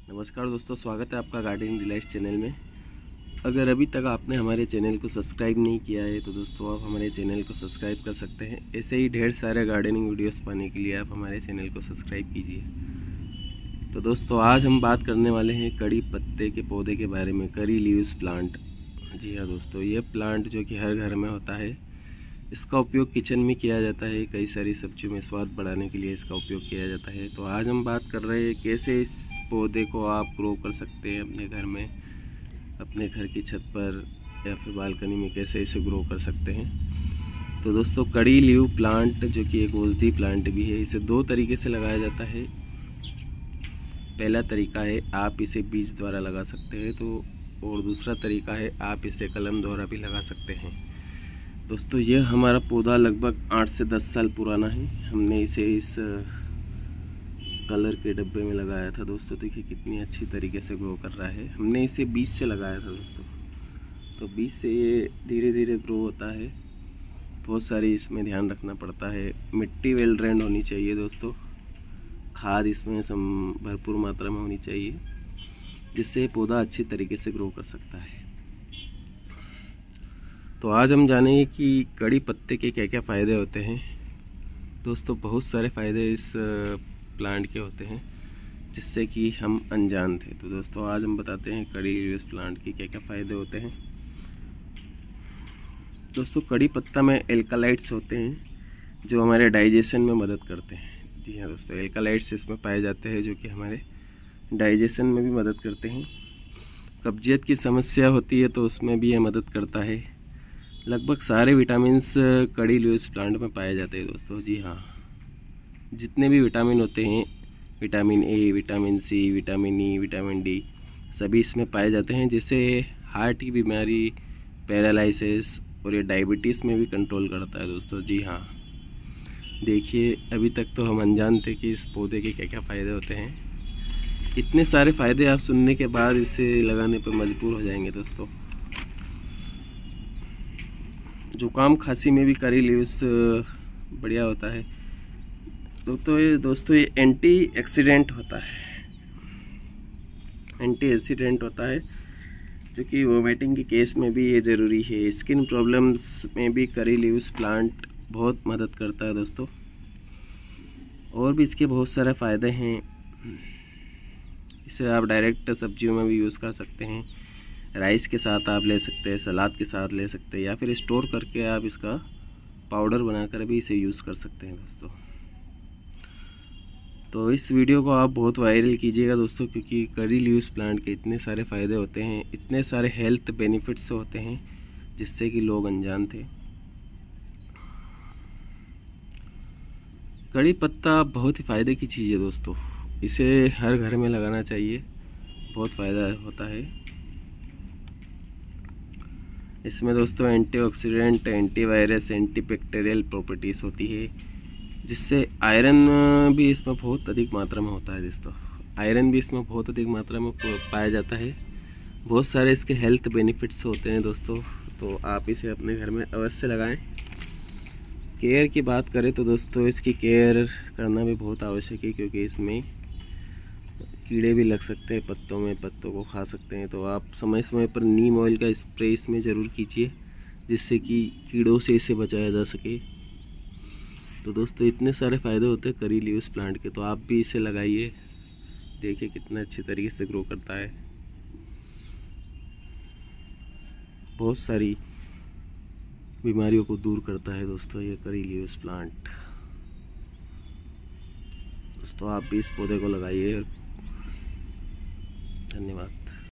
नमस्कार दोस्तों, स्वागत है आपका गार्डनिंग डिलाइट्स चैनल में। अगर अभी तक आपने हमारे चैनल को सब्सक्राइब नहीं किया है तो दोस्तों आप हमारे चैनल को सब्सक्राइब कर सकते हैं। ऐसे ही ढेर सारे गार्डनिंग वीडियोस पाने के लिए आप हमारे चैनल को सब्सक्राइब कीजिए। तो दोस्तों आज हम बात करने वाले हैं कड़ी पत्ते के पौधे के बारे में, करी लीव्स प्लांट। जी हाँ दोस्तों, ये प्लांट जो कि हर घर में होता है, इसका उपयोग किचन में किया जाता है। कई सारी सब्जियों में स्वाद बढ़ाने के लिए इसका उपयोग किया जाता है। तो आज हम बात कर रहे हैं कैसे इस पौधे को आप ग्रो कर सकते हैं अपने घर में, अपने घर की छत पर या फिर बालकनी में कैसे इसे ग्रो कर सकते हैं। तो दोस्तों कड़ी लीव प्लांट जो कि एक औषधि प्लांट भी है, इसे दो तरीके से लगाया जाता है। पहला तरीका है आप इसे बीज द्वारा लगा सकते हैं, तो और दूसरा तरीका है आप इसे कलम द्वारा भी लगा सकते हैं। दोस्तों ये हमारा पौधा लगभग 8 से 10 साल पुराना है। हमने इसे इस कलर के डब्बे में लगाया था। दोस्तों देखिए कितनी अच्छी तरीके से ग्रो कर रहा है। हमने इसे बीज से लगाया था दोस्तों, तो बीज से ये धीरे धीरे ग्रो होता है। बहुत सारी इसमें ध्यान रखना पड़ता है। मिट्टी वेल ड्रेन्ड होनी चाहिए दोस्तों, खाद इसमें भरपूर मात्रा में होनी चाहिए, जिससे पौधा अच्छी तरीके से ग्रो कर सकता है। तो आज हम जानेंगे कि कड़ी पत्ते के क्या क्या फ़ायदे होते हैं। दोस्तों बहुत सारे फ़ायदे इस प्लांट के होते हैं जिससे कि हम अनजान थे। तो दोस्तों आज हम बताते हैं कड़ी लीव्स प्लांट के क्या क्या फ़ायदे होते हैं। दोस्तों कड़ी पत्ता में एल्कालाइट्स होते हैं जो हमारे डाइजेशन में मदद करते हैं। जी हाँ दोस्तों, एल्कालाइट्स इसमें पाए जाते हैं जो कि हमारे डाइजेशन में भी मदद करते हैं। कब्जियत की समस्या होती है तो उसमें भी यह मदद करता है। लगभग सारे विटामिन्स कड़ी लीव्स प्लांट में पाए जाते हैं दोस्तों। जी हाँ, जितने भी विटामिन होते हैं, vitamin A, vitamin C, vitamin E, vitamin D, सभी इसमें पाए जाते हैं, जिससे हार्ट की बीमारी, पैरालिसिस और ये डायबिटीज़ में भी कंट्रोल करता है दोस्तों। जी हाँ, देखिए अभी तक तो हम अनजान थे कि इस पौधे के क्या क्या फ़ायदे होते हैं। इतने सारे फ़ायदे आप सुनने के बाद इसे लगाने पर मजबूर हो जाएंगे दोस्तों। जुकाम खांसी में भी करी लीव्स बढ़िया होता है दोस्तों ये एंटी एक्सीडेंट होता है, एंटी एक्सीडेंट होता है जो कि वोमिटिंग के केस में भी ये ज़रूरी है। स्किन प्रॉब्लम्स में भी करी लीव्स प्लांट बहुत मदद करता है दोस्तों। और भी इसके बहुत सारे फ़ायदे हैं। इसे आप डायरेक्ट सब्जियों में भी यूज़ कर सकते हैं, राइस के साथ आप ले सकते हैं, सलाद के साथ ले सकते हैं, या फिर स्टोर करके आप इसका पाउडर बनाकर भी इसे यूज़ कर सकते हैं दोस्तों। तो इस वीडियो को आप बहुत वायरल कीजिएगा दोस्तों, क्योंकि करी लीव्स प्लांट के इतने सारे फ़ायदे होते हैं, इतने सारे हेल्थ बेनिफिट्स होते हैं जिससे कि लोग अनजान थे। कड़ी पत्ता बहुत ही फ़ायदे की चीज़ है दोस्तों, इसे हर घर में लगाना चाहिए, बहुत फ़ायदा होता है इसमें दोस्तों। एंटीऑक्सीडेंट, एंटीवायरस, एंटीबैक्टीरियल प्रॉपर्टीज़ होती है, जिससे आयरन भी इसमें बहुत अधिक मात्रा में होता है दोस्तों। आयरन भी इसमें बहुत अधिक मात्रा में पाया जाता है। बहुत सारे इसके हेल्थ बेनिफिट्स होते हैं दोस्तों, तो आप इसे अपने घर में अवश्य लगाएं। केयर की बात करें तो दोस्तों इसकी केयर करना भी बहुत आवश्यक है, क्योंकि इसमें कीड़े भी लग सकते हैं पत्तों में, पत्तों को खा सकते हैं। तो आप समय समय पर नीम ऑयल का स्प्रे इसमें ज़रूर कीजिए, जिससे कि कीड़ों से इसे बचाया जा सके। तो दोस्तों इतने सारे फ़ायदे होते हैं करी लीव्स प्लांट के, तो आप भी इसे लगाइए, देखिए कितना अच्छे तरीके से ग्रो करता है। बहुत सारी बीमारियों को दूर करता है दोस्तों ये करी लीव्स प्लांट। दोस्तों आप भी इस पौधे को लगाइए। धन्यवाद।